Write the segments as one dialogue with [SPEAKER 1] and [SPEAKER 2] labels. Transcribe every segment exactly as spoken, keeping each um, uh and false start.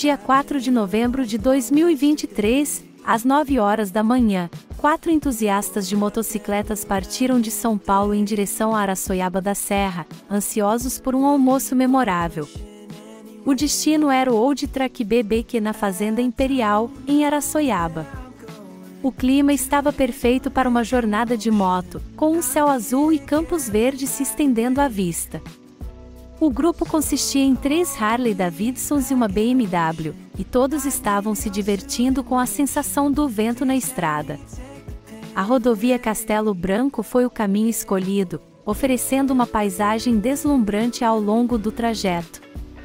[SPEAKER 1] dia quatro de novembro de dois mil e vinte e três, às nove horas da manhã, quatro entusiastas de motocicletas partiram de São Paulo em direção a Araçoiaba da Serra, ansiosos por um almoço memorável. O destino era o Old Track B B Q na Fazenda Imperial, em Araçoiaba. O clima estava perfeito para uma jornada de moto, com um céu azul e campos verdes se estendendo à vista. O grupo consistia em três Harley Davidsons e uma B M W, e todos estavam se divertindo com a sensação do vento na estrada. A rodovia Castelo Branco foi o caminho escolhido, oferecendo uma paisagem deslumbrante ao longo do trajeto.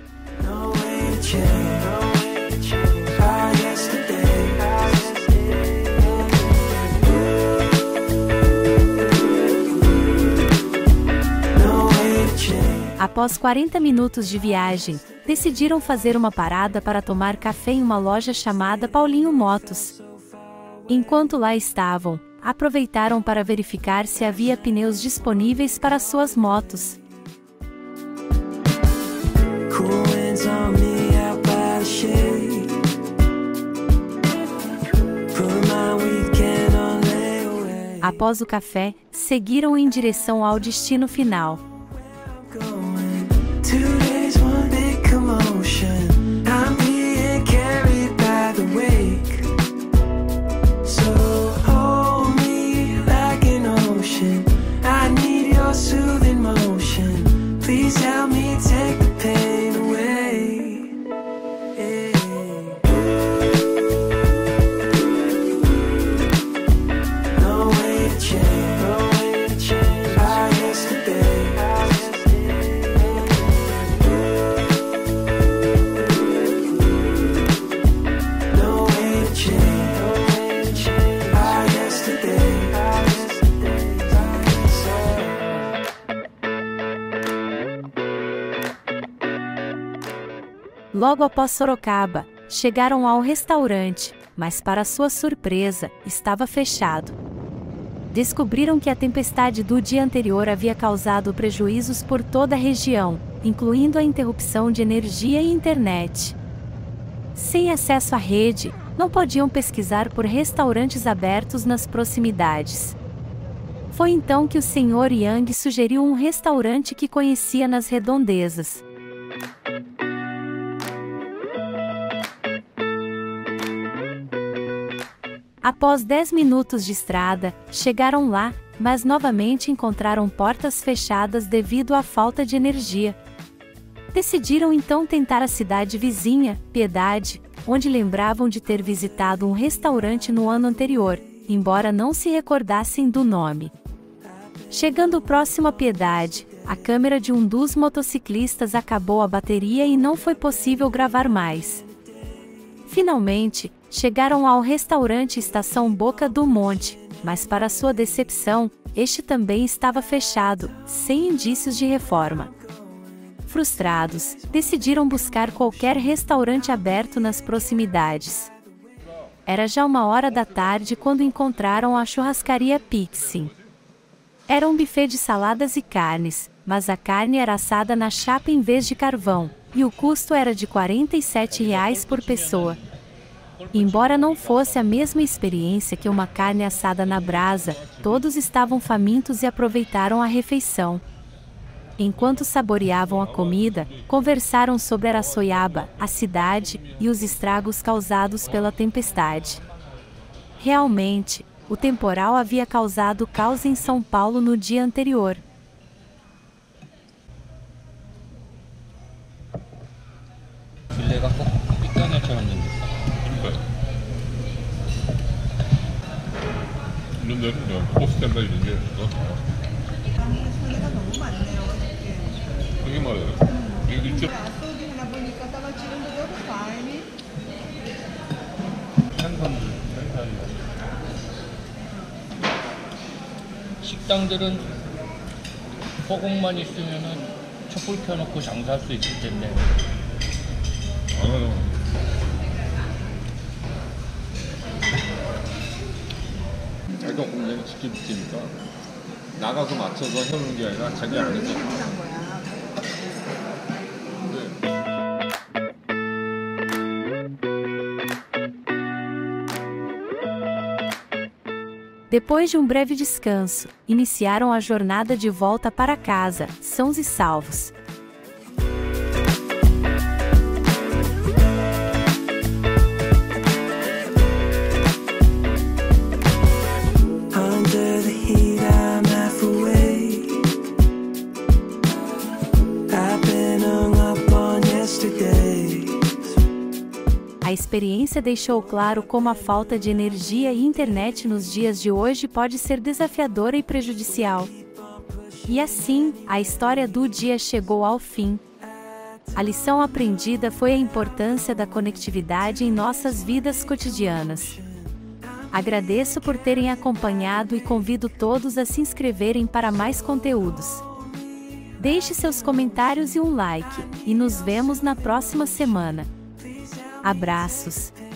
[SPEAKER 1] Após quarenta minutos de viagem, decidiram fazer uma parada para tomar café em uma loja chamada Paulinho Motos. Enquanto lá estavam, aproveitaram para verificar se havia pneus disponíveis para suas motos. Após o café, seguiram em direção ao destino final. Logo após Sorocaba, chegaram ao restaurante, mas para sua surpresa, estava fechado. Descobriram que a tempestade do dia anterior havia causado prejuízos por toda a região, incluindo a interrupção de energia e internet. Sem acesso à rede, não podiam pesquisar por restaurantes abertos nas proximidades. Foi então que o senhor Yang sugeriu um restaurante que conhecia nas redondezas. Após dez minutos de estrada, chegaram lá, mas novamente encontraram portas fechadas devido à falta de energia. Decidiram então tentar a cidade vizinha, Piedade, onde lembravam de ter visitado um restaurante no ano anterior, embora não se recordassem do nome. Chegando próximo a Piedade, a câmera de um dos motociclistas acabou a bateria e não foi possível gravar mais. Finalmente, chegaram ao restaurante Estação Boca do Monte, mas para sua decepção, este também estava fechado, sem indícios de reforma. Frustrados, decidiram buscar qualquer restaurante aberto nas proximidades. Era já uma hora da tarde quando encontraram a churrascaria Pixie. Era um buffet de saladas e carnes, mas a carne era assada na chapa em vez de carvão, e o custo era de quarenta e sete reais por pessoa. Embora não fosse a mesma experiência que uma carne assada na brasa, todos estavam famintos e aproveitaram a refeição. Enquanto saboreavam a comida, conversaram sobre Araçoiaba, a cidade, e os estragos causados pela tempestade. Realmente, o temporal havia causado caos em São Paulo no dia anterior.
[SPEAKER 2] 이런 데는 포스템다 이런 게 있어.
[SPEAKER 3] 손해가 너무 많네요.
[SPEAKER 2] 그게 말이에요. 이게 쭉
[SPEAKER 3] 소비 하나 보니까 다가 지금도 너무 많이
[SPEAKER 4] 생선들, 생선. 식당들은 소금만 있으면은 촛불 켜놓고 장사할 수 있을 텐데.
[SPEAKER 2] 아, 자기가 공장이 지켜주니까 나가서 맞춰서 해오는 게 아니라 자기 안에서
[SPEAKER 3] 한 거야.
[SPEAKER 2] 근데
[SPEAKER 1] Depois de um breve descanso, iniciaram a jornada de volta para casa, sãos e salvos. A experiência deixou claro como a falta de energia e internet nos dias de hoje pode ser desafiadora e prejudicial. E assim, a história do dia chegou ao fim. A lição aprendida foi a importância da conectividade em nossas vidas cotidianas. Agradeço por terem acompanhado e convido todos a se inscreverem para mais conteúdos. Deixe seus comentários e um like, e nos vemos na próxima semana. Abraços!